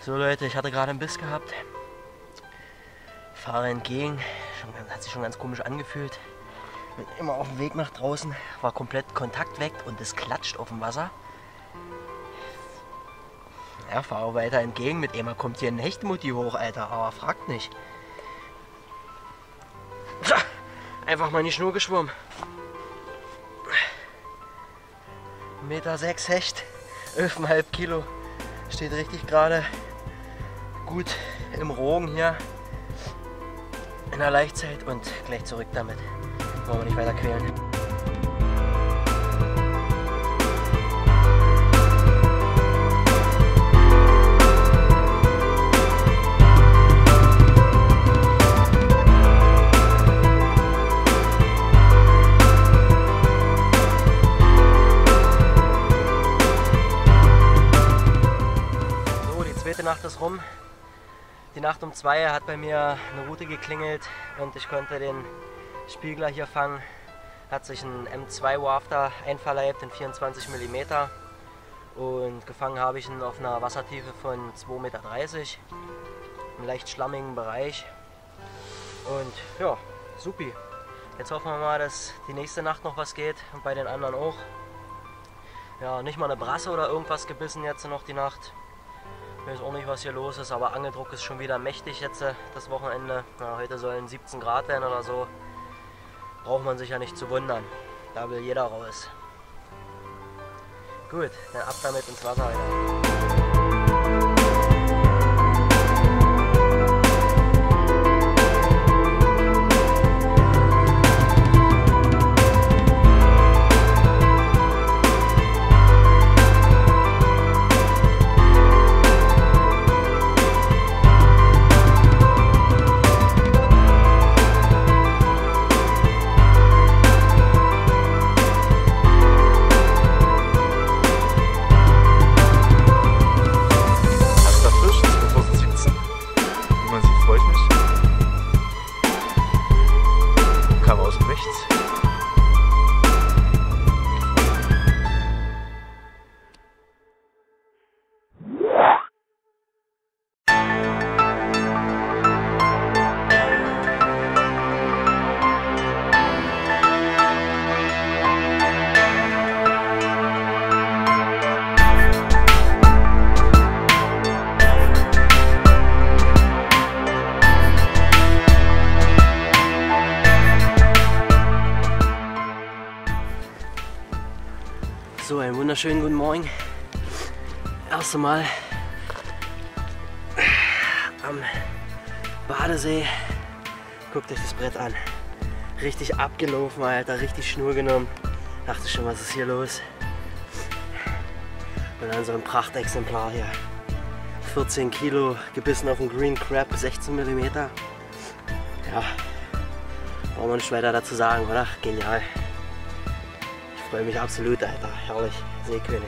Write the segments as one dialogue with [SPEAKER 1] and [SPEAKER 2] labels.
[SPEAKER 1] So Leute, ich hatte gerade einen Biss gehabt. Fahre entgegen, hat sich schon ganz komisch angefühlt. Bin immer auf dem Weg nach draußen, war komplett Kontakt weg und es klatscht auf dem Wasser. Ja, fahre weiter entgegen, mit einmal kommt hier ein Hechtmutti hoch, Alter, aber fragt nicht. Einfach mal in die Schnur geschwommen. 1,6 Meter Hecht, 11,5 Kilo. Steht richtig gerade gut im Rogen hier in der Laichzeit und gleich zurück damit. Wollen wir nicht weiter quälen. Die zweite Nacht ist rum. Die Nacht um 2 hat bei mir eine Route geklingelt und ich konnte den Spiegler hier fangen. Hat sich ein M2 Wafter einverleibt in 24 mm und gefangen habe ich ihn auf einer Wassertiefe von 2,30 Meter, im leicht schlammigen Bereich. Und ja, supi. Jetzt hoffen wir mal, dass die nächste Nacht noch was geht und bei den anderen auch. Ja, nicht mal eine Brasse oder irgendwas gebissen jetzt noch die Nacht. Ich weiß auch nicht, was hier los ist, aber Angeldruck ist schon wieder mächtig jetzt das Wochenende. Ja, heute sollen 17 Grad werden oder so. Braucht man sich ja nicht zu wundern. Da will jeder raus. Gut, dann ab damit ins Wasser wieder. So, einen wunderschönen guten Morgen. Erste Mal am Badesee. Guckt euch das Brett an. Richtig abgelaufen, Alter, richtig Schnur genommen. Dachte schon, was ist hier los? Und dann so ein Prachtexemplar hier. 14 Kilo, gebissen auf den Green Crab, 16 mm. Ja, brauchen wir nicht weiter dazu sagen, oder? Genial. Ich freue mich absolut, Alter. Herrlich. Seekönig.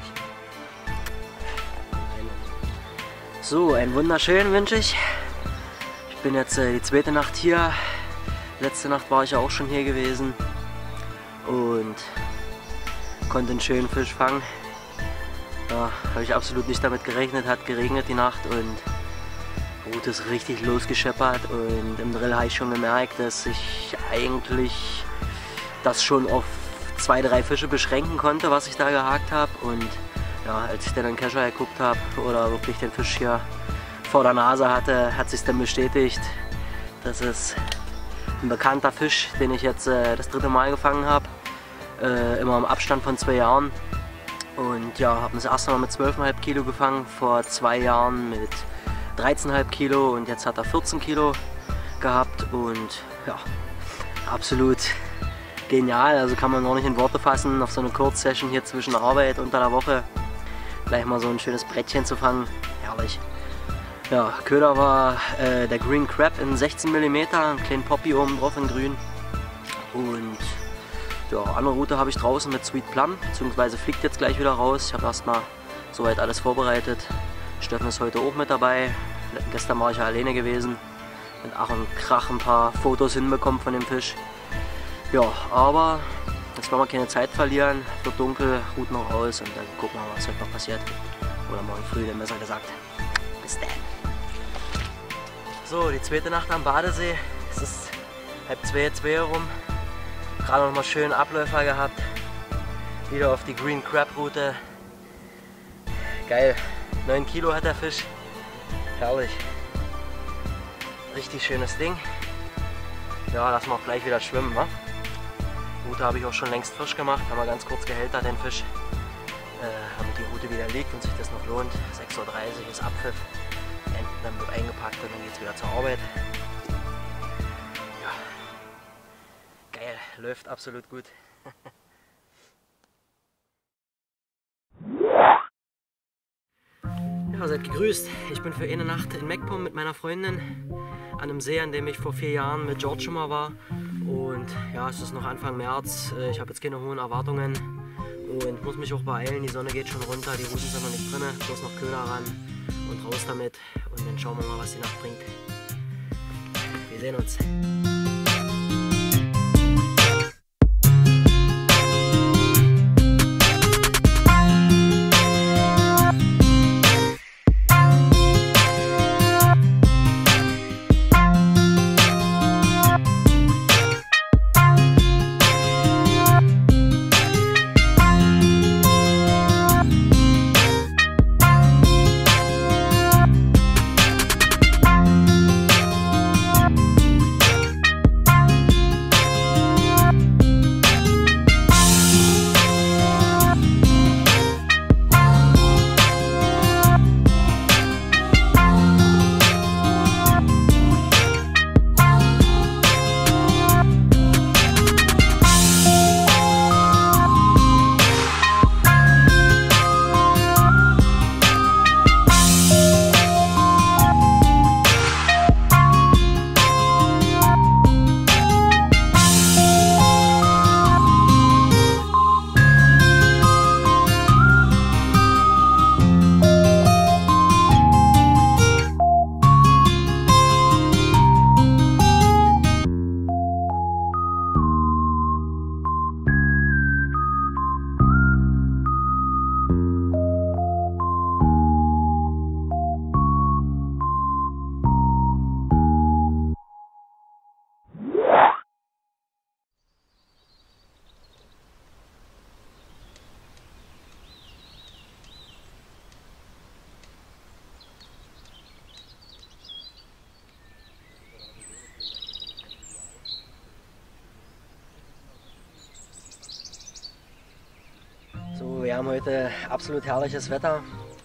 [SPEAKER 1] So, einen wunderschönen wünsche ich. Ich bin jetzt die zweite Nacht hier. Letzte Nacht war ich ja auch schon hier gewesen. Und konnte einen schönen Fisch fangen. Ja, habe ich absolut nicht damit gerechnet. Hat geregnet die Nacht und die Route ist richtig losgescheppert. Und im Drill habe ich schon gemerkt, dass ich eigentlich das schon auf 2, 3 Fische beschränken konnte, was ich da gehakt habe. Und ja, als ich dann den Kescher geguckt habe oder wirklich den Fisch hier vor der Nase hatte, hat sich dann bestätigt, dass es ein bekannter Fisch, den ich jetzt das 3. Mal gefangen habe, immer im Abstand von 2 Jahren. Und ja, habe das erste Mal mit 12,5 Kilo gefangen, vor 2 Jahren mit 13,5 Kilo und jetzt hat er 14 Kilo gehabt und ja, absolut genial, also kann man noch nicht in Worte fassen, auf so eine Kurzsession hier zwischen Arbeit unter der Woche gleich mal so ein schönes Brettchen zu fangen, herrlich. Ja, Köder war der Green Crab in 16 mm, einen kleinen Poppy oben drauf in grün und ja, andere Route habe ich draußen mit Sweet Plum, beziehungsweise fliegt jetzt gleich wieder raus. Ich habe erstmal soweit alles vorbereitet. Steffen ist heute auch mit dabei, gestern war ich ja alleine gewesen mit Ach und Krach ein paar Fotos hinbekommen von dem Fisch. Ja, aber jetzt wollen wir keine Zeit verlieren, wird dunkel, ruht noch aus und dann gucken wir mal, was heute noch passiert. Oder morgen früh, dann besser gesagt. Bis dann. So, die zweite Nacht am Badesee. Es ist 1:30 herum. Gerade noch mal schön Abläufer gehabt. Wieder auf die Green Crab Route. Geil. 9 Kilo hat der Fisch. Herrlich. Richtig schönes Ding. Ja, lassen wir auch gleich wieder schwimmen. Wa? Die Route habe ich auch schon längst frisch gemacht. Haben wir ganz kurz gehältert den Fisch. Damit die Route wieder liegt und sich das noch lohnt. 6:30 Uhr ist Abpfiff. Dann wird eingepackt und dann geht es wieder zur Arbeit. Ja. Geil, läuft absolut gut. Ja, seid gegrüßt. Ich bin für eine Nacht in MacPom mit meiner Freundin an einem See, an dem ich vor 4 Jahren mit George schon mal war. Und ja, es ist noch Anfang März. Ich habe jetzt keine hohen Erwartungen und muss mich auch beeilen. Die Sonne geht schon runter, die Routen sind noch nicht drin. Bloß noch Köder ran und raus damit. Und dann schauen wir mal, was die Nacht bringt. Wir sehen uns. So, wir haben heute absolut herrliches Wetter,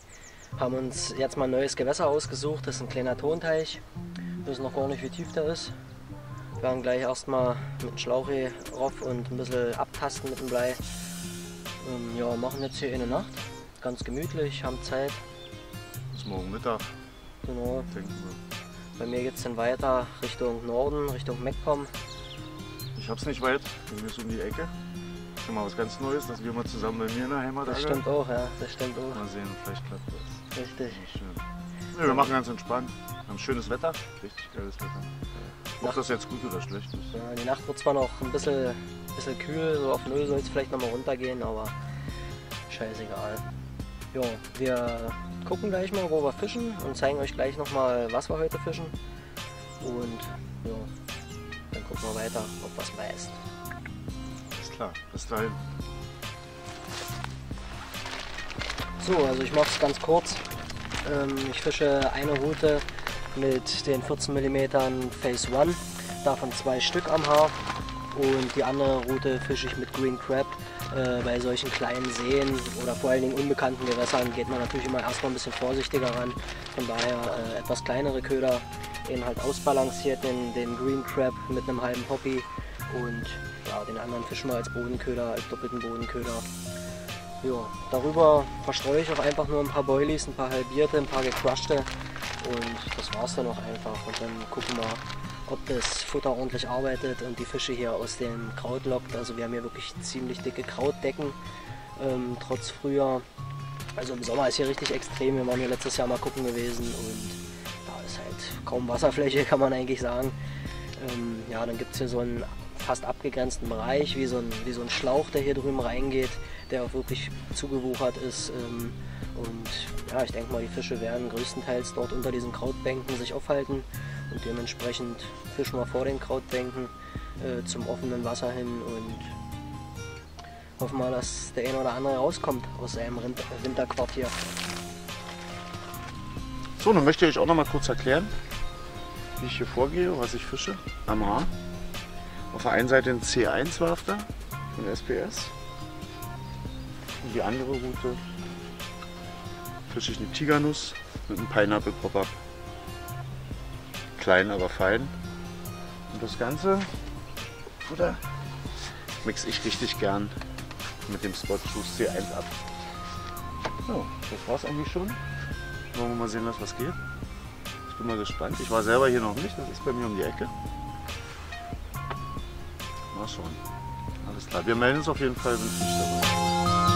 [SPEAKER 1] haben uns jetzt mal ein neues Gewässer ausgesucht, das ist ein kleiner Tonteich, wir wissen noch gar nicht, wie tief der ist. Wir werden gleich erstmal mit dem Schlauch hier rauf und ein bisschen abtasten mit dem Blei. Ja, machen jetzt hier eine Nacht, ganz gemütlich, haben Zeit.
[SPEAKER 2] Bis morgen Mittag.
[SPEAKER 1] Genau.
[SPEAKER 2] Denken wir.
[SPEAKER 1] Bei mir geht es dann weiter Richtung Norden, Richtung MacPom.
[SPEAKER 2] Ich hab's nicht weit, bei mir ist um die Ecke. Schon mal was ganz Neues, dass wir mal zusammen bei mir in der Heimat
[SPEAKER 1] Das
[SPEAKER 2] angeln.
[SPEAKER 1] stimmt auch, ja, das stimmt auch.
[SPEAKER 2] Mal sehen, vielleicht klappt das.
[SPEAKER 1] Richtig.
[SPEAKER 2] Schön. Ja, wir machen ganz entspannt. Wir haben schönes Wetter, richtig geiles Wetter. Ob das jetzt gut oder schlecht ist.
[SPEAKER 1] Ja, die Nacht wird zwar noch ein bisschen kühl, so auf 0 soll es vielleicht noch mal runtergehen, aber scheißegal. Ja, wir gucken gleich mal, wo wir fischen und zeigen euch gleich noch mal, was wir heute fischen. Und ja, dann gucken wir weiter, ob was beißt.
[SPEAKER 2] Ist klar, bis dahin.
[SPEAKER 1] So, also ich mache es ganz kurz. Ich fische eine Route mit den 14 mm Phase 1, davon 2 Stück am Haar, und die andere Route fische ich mit Green Crab. Bei solchen kleinen Seen oder vor allen Dingen unbekannten Gewässern geht man natürlich immer erstmal ein bisschen vorsichtiger ran. Von daher etwas kleinere Köder, eben halt ausbalanciert den Green Crab mit einem halben Poppy, und ja, den anderen fischen wir als Bodenköder, als doppelten Bodenköder. Ja, darüber verstreue ich auch einfach nur ein paar Boilies, ein paar halbierte, ein paar gecrushte, und das war's dann auch einfach. Und dann gucken wir, ob das Futter ordentlich arbeitet und die Fische hier aus dem Kraut lockt. Also wir haben hier wirklich ziemlich dicke Krautdecken, trotz Frühjahr. Also im Sommer ist hier richtig extrem. Wir waren hier letztes Jahr mal gucken gewesen und da ist halt kaum Wasserfläche, kann man eigentlich sagen. Ja, dann gibt es hier so einen fast abgegrenzten Bereich, wie so ein Schlauch, der hier drüben reingeht, der auch wirklich zugewuchert ist. Und ja, ich denke mal, die Fische werden größtenteils dort unter diesen Krautbänken sich aufhalten und dementsprechend fischen wir vor den Krautbänken zum offenen Wasser hin und hoffen mal, dass der eine oder andere rauskommt aus seinem Winterquartier.
[SPEAKER 2] So, dann möchte ich euch auch noch mal kurz erklären, wie ich hier vorgehe, was ich fische am Haar. Auf der einen Seite ein C1 Wafter von SPS und die andere Route fische ich eine Tigernuss mit einem Pineapple Pop-Up. Klein, aber fein. Und das Ganze mixe ich richtig gern mit dem Spot Juice C1 ab. So, das war's eigentlich schon. Wollen wir mal sehen, was geht. Ich bin mal gespannt. Ich war selber hier noch nicht, das ist bei mir um die Ecke. Mal schauen. Alles klar, wir melden uns auf jeden Fall, wenn es nicht dabei ist.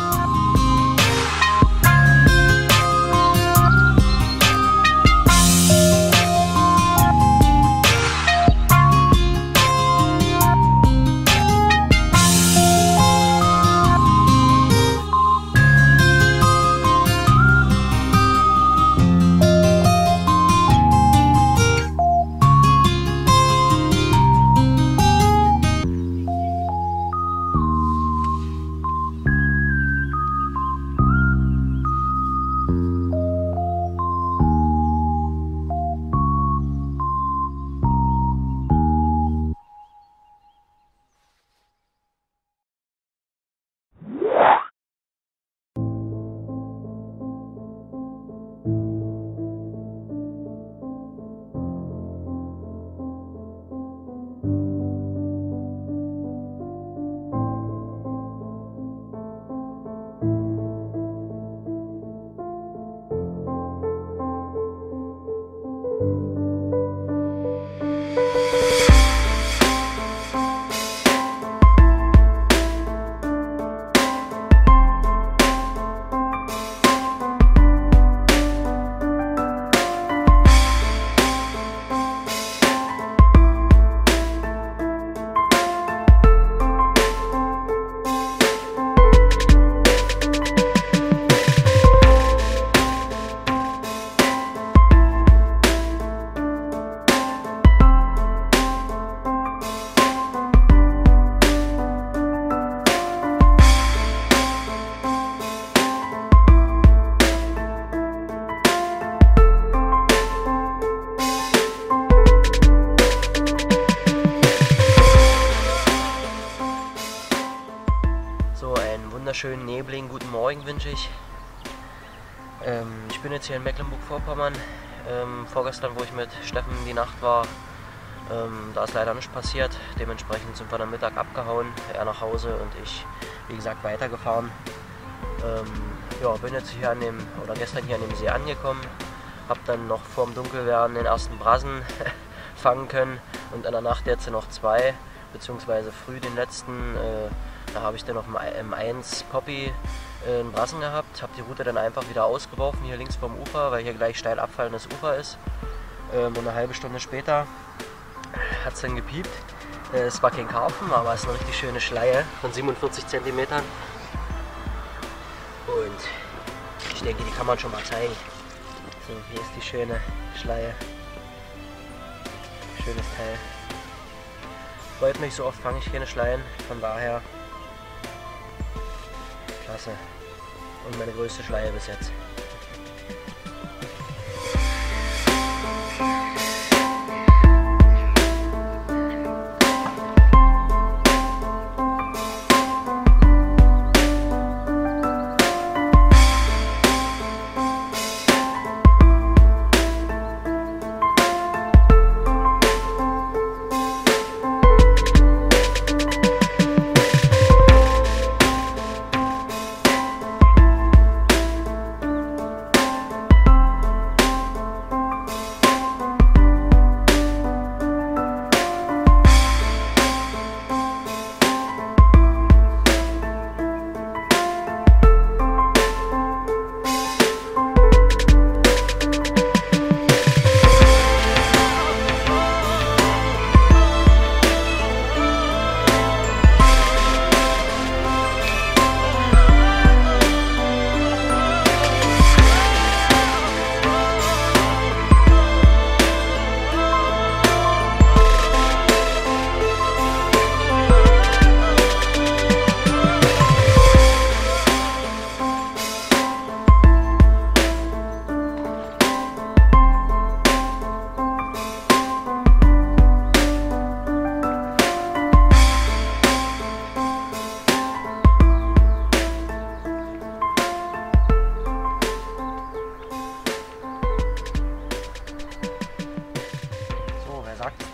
[SPEAKER 1] Wunderschönen nebligen guten Morgen wünsche ich. Ich bin jetzt hier in Mecklenburg-Vorpommern. Vorgestern, wo ich mit Steffen die Nacht war, da ist leider nichts passiert. Dementsprechend sind wir am Mittag abgehauen, er nach Hause und ich, wie gesagt, weitergefahren. Ja, bin jetzt hier gestern hier an dem See angekommen, habe dann noch vorm Dunkelwerden den ersten Brassen fangen können und in der Nacht jetzt noch zwei, beziehungsweise früh den letzten. Da habe ich dann noch im 1 Poppy einen Brassen gehabt, habe die Route dann einfach wieder ausgeworfen, hier links vom Ufer, weil hier gleich steil abfallendes Ufer ist. Und eine halbe Stunde später hat es dann gepiept. Es war kein Karpfen, aber es ist eine richtig schöne Schleie von 47 cm. Und ich denke, die kann man schon mal zeigen. So, hier ist die schöne Schleie. Schönes Teil. Freut mich, so oft fange ich keine Schleien, von daher klasse. Und meine größte Schleie bis jetzt.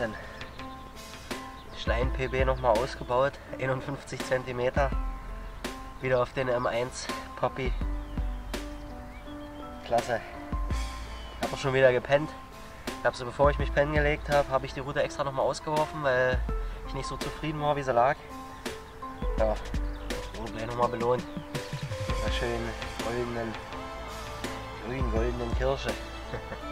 [SPEAKER 1] denn? Schlein PB nochmal ausgebaut, 51 cm. Wieder auf den M1 Poppy. Klasse. Ich habe auch schon wieder gepennt. Ich habe sie, bevor ich mich pennen gelegt habe, habe ich die Rute extra nochmal ausgeworfen, weil ich nicht so zufrieden war, wie sie lag. Ja, wurde gleich nochmal belohnt. Mit einer schönen grün-goldenen Kirsche.